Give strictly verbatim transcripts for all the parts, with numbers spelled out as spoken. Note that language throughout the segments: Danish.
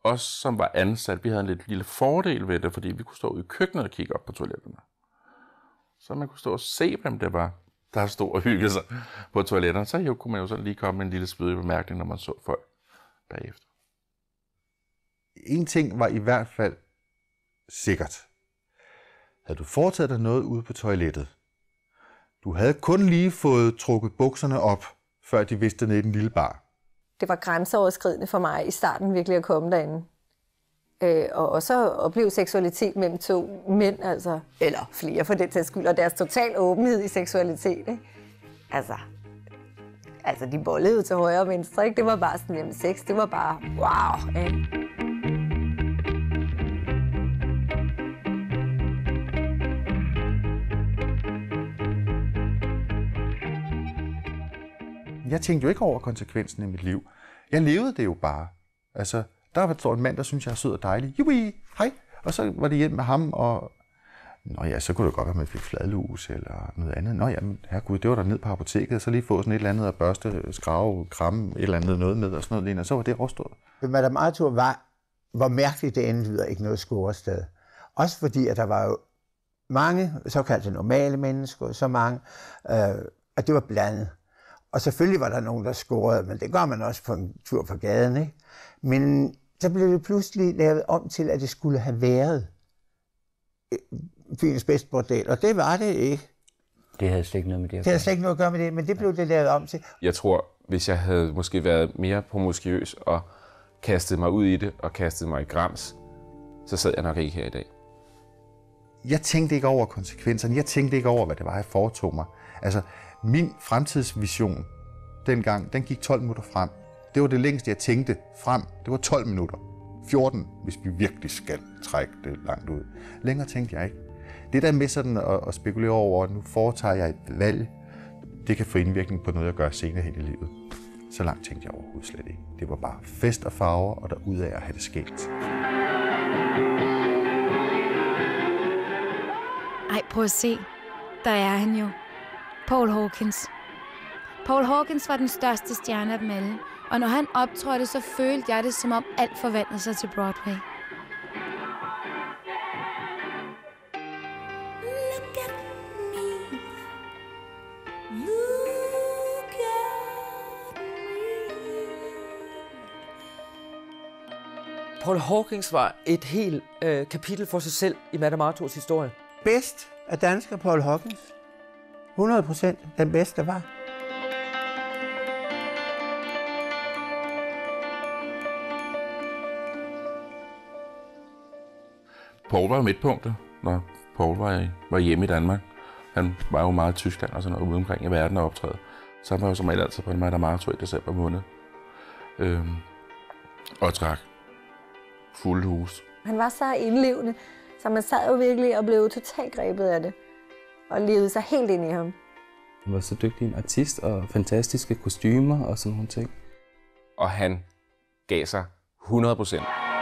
os, som var ansat, vi havde en lidt lille fordel ved det, fordi vi kunne stå ude i køkkenet og kigge op på toiletterne. Så man kunne stå og se, hvem det var, der stod og hyggede sig på toiletterne. Så jo, kunne man jo så lige komme med en lille spydig bemærkning, når man så folk bagefter. En ting var i hvert fald sikkert. Havde du foretaget dig noget ude på toilettet, du havde kun lige fået trukket bukserne op, før de vidste ned i den lille bar. Det var grænseoverskridende for mig i starten virkelig at komme derinde. Øh, og også at opleve seksualitet mellem to mænd, altså, eller flere for den sags skyld, og deres total åbenhed i seksualitet. Ikke? Altså, altså, de bollede til højre og venstre, ikke? Det var bare sådan, jamen sex, det var bare wow. Ikke? Jeg tænkte jo ikke over konsekvensen i mit liv. Jeg levede det jo bare. Altså, der var en mand, der synes jeg er sød og dejlig. Jubi, hej. Og så var det hjem med ham, og nå ja, så kunne det godt være, at man fik fladlus eller noget andet. Nå ja, men herregud, det var der ned på apoteket, så lige få sådan et eller andet at børste, skrave, kramme, et eller andet noget med og sådan noget, og så var det overstået. Madame Arthur var, hvor mærkeligt det endte lyder, ikke noget scorested. Også fordi, at der var jo mange såkaldte normale mennesker, så mange, øh, at det var blandet. Og selvfølgelig var der nogen, der scorede, men det gør man også på en tur på gaden, ikke? Men så blev det pludselig lavet om til, at det skulle have været byens bedste bordel, og det var det ikke. Det havde slet ikke noget med det at gøre. Det havde slet ikke noget at gøre med det, men det blev det lavet om til. Jeg tror, hvis jeg havde måske været mere promiskuøs og kastet mig ud i det og kastet mig i grams, så sad jeg nok ikke her i dag. Jeg tænkte ikke over konsekvenserne. Jeg tænkte ikke over, hvad det var, jeg foretog mig. Altså, min fremtidsvision dengang, den gik tolv minutter frem. Det var det længste, jeg tænkte frem. Det var tolv minutter. fjorten, hvis vi virkelig skal trække det langt ud. Længere tænkte jeg ikke. Det der med sådan at, at spekulere over, at nu foretager jeg et valg, det kan få indvirkning på noget, jeg gør senere hen i livet. Så langt tænkte jeg overhovedet slet ikke. Det var bare fest og farver, og derudaf at have det skægt. Ej, prøv at se. Der er han jo. Paul Hawkins. Paul Hawkins var den største stjerne af dem alle. Og når han optrådte, så følte jeg det, som om alt forvandlede sig til Broadway. Look at me. Look at me. Paul Hawkins var et helt øh, kapitel for sig selv i Madame Arthurs historie. Bedst af dansker Paul Hawkins. hundrede procent den bedste, der var. Paul var jo midtpunktet, når Paul var, i, var hjemme i Danmark. Han var jo meget i Tyskland og sådan noget ude omkring i verden og optræde. Så han var jo som regel altid på en Madame Arthur i december måned. Øhm, og trak fuld hus. Han var så indlevende, så man sad jo virkelig og blev totalt grebet af det. Og levede sig helt ind i ham. Han var så dygtig en artist og fantastiske kostymer og sådan nogle ting. Og han gav sig hundrede procent.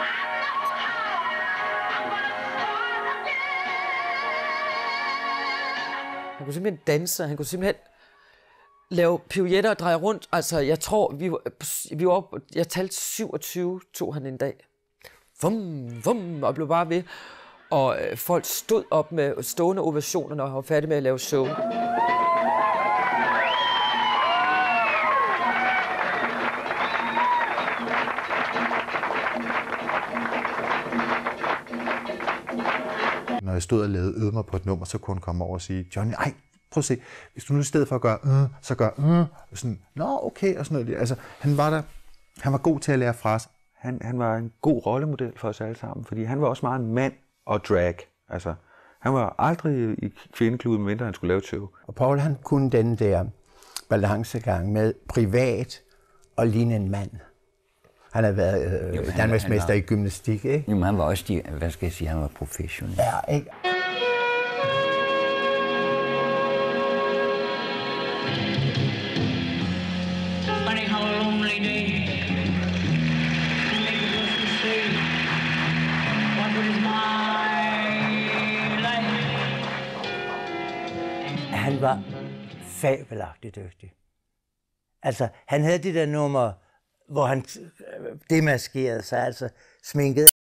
Han kunne simpelthen danse, han kunne simpelthen lave pirouetter og dreje rundt. Altså, jeg tror, vi var, vi var op, jeg talte syvogtyve, tog han en dag. Vum, vum, og blev bare ved. Og øh, folk stod op med stående ovationer, når han var færdig med at lave show. Når jeg stod og lavede øvede mig på et nummer, så kunne han komme over og sige, Johnny, ej, prøv at se, hvis du nu i stedet for at gøre, øh, så gør, øh, sådan, nå, okay, og sådan noget. Altså, han var der, han var god til at lære fra sig. Han, han var en god rollemodel for os alle sammen, fordi han var også meget en mand og drag. Altså, han var aldrig i kvindeklubben, mindre han skulle lave et show. Og Paul, han kunne den der balancegang med privat og ligne en mand. Han havde været øh, danmarksmester i gymnastik, ikke? Jo, men han var også, de, hvad skal jeg sige, han var professionel. Ja, ikke? Han var fabelagtigt dygtig. Altså, han havde det der nummer, hvor han demaskerede sig, altså sminkede